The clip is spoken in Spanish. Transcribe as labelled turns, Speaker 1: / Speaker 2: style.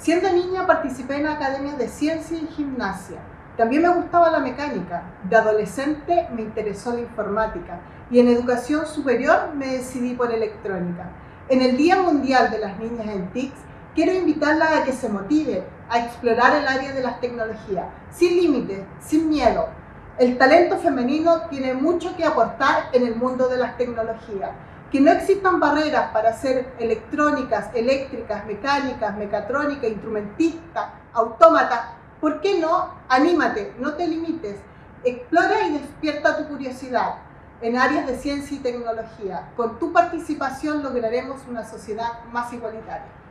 Speaker 1: Siendo niña participé en academias de ciencia y gimnasia. También me gustaba la mecánica. De adolescente me interesó la informática y en educación superior me decidí por electrónica. En el Día Mundial de las Niñas en TICS, quiero invitarla a que se motive a explorar el área de las tecnologías, sin límites, sin miedo. El talento femenino tiene mucho que aportar en el mundo de las tecnologías. Que no existan barreras para ser electrónicas, eléctricas, mecánicas, mecatrónica, instrumentista, autómata. ¿Por qué no? Anímate, no te limites. Explora y despierta tu curiosidad en áreas de ciencia y tecnología. Con tu participación lograremos una sociedad más igualitaria.